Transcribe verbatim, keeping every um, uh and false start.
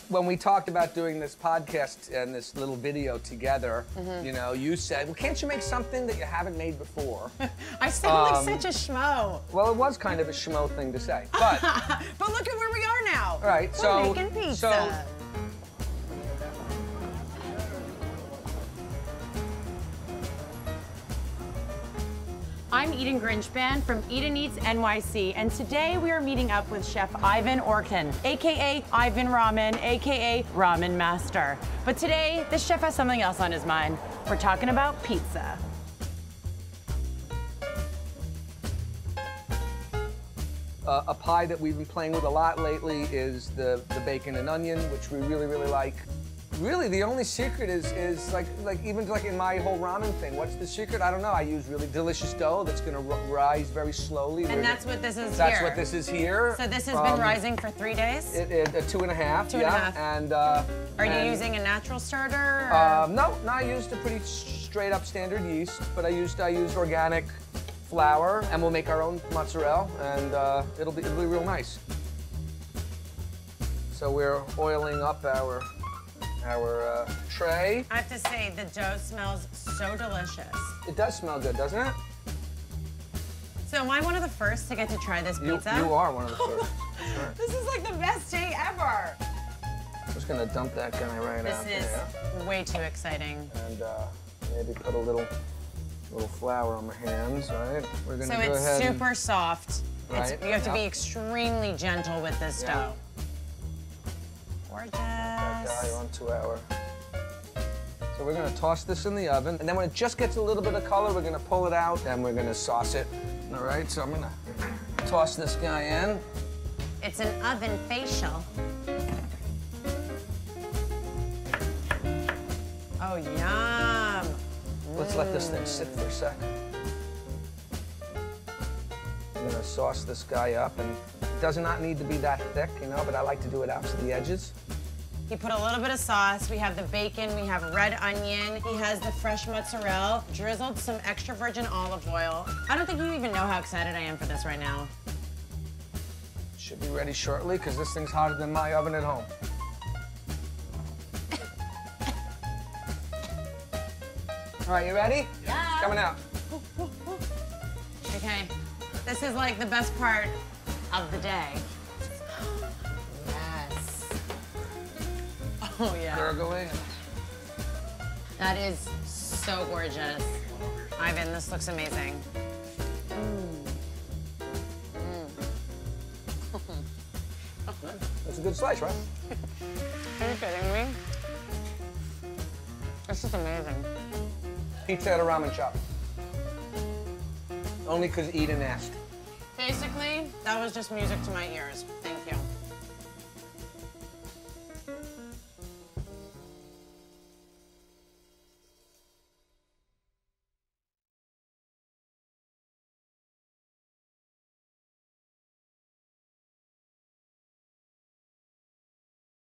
when we talked about doing this podcast and this little video together, mm-hmm. you know, you said, well, can't you make something that you haven't made before? I sound um, like such a schmo. Well, it was kind of a schmo thing to say, but. But look at where we are now. All right, We're so. making pizza. So, I'm Eden Grinchpan from Eats N Y C, and today we are meeting up with Chef Ivan Orkin, A K A Ivan Ramen, A K A Ramen Master. But today, this chef has something else on his mind. We're talking about pizza. Uh, a pie that we've been playing with a lot lately is the, the bacon and onion, which we really, really like. Really, the only secret is, is like, like even like in my whole ramen thing, what's the secret? I don't know. I use really delicious dough that's gonna rise very slowly. And We're that's gonna, what this is That's here. what this is here. So this has um, been rising for three days? It, it, uh, two and a half, Two yeah. and a half. And, uh, Are and, you using a natural starter? Or? Um, no, no, I used a pretty straight up standard yeast, but I used, I used organic flour, and we'll make our own mozzarella, and uh, it'll be, it'll be real nice. So we're oiling up our our uh, tray. I have to say, the dough smells so delicious. It does smell good, doesn't it? So am I one of the first to get to try this You, pizza? you are one of the first. Sure. This is like the best day ever. I'm just gonna dump that guy right This out is there. way too exciting. And uh, maybe put a little little flour on my hands, right? We're gonna So go it's ahead super and, soft. Right. It's, you have to Yep. be extremely gentle with this Yeah. dough. Gorgeous. that guy onto our. So we're gonna toss this in the oven, and then when it just gets a little bit of color, we're gonna pull it out, and we're gonna sauce it. All right, so I'm gonna toss this guy in. It's an oven facial. Oh, yum. Let's mm. let this thing sit for a sec. I'm gonna sauce this guy up, and it does not need to be that thick, you know, but I like to do it out to the edges. He put a little bit of sauce. We have the bacon, we have red onion. He has the fresh mozzarella, drizzled some extra virgin olive oil. I don't think you even know how excited I am for this right now. Should be ready shortly, because this thing's hotter than my oven at home. All right, you ready? Yeah. It's coming out. Okay, this is like the best part of the day. Yes. Oh, yeah. Gurgling. That is so gorgeous. Ivan, this looks amazing. Mm. Mm. That's a good slice, right? Are you kidding me? This is amazing. Pizza at a ramen shop. Only because Eden asked. Basically, that was just music to my ears.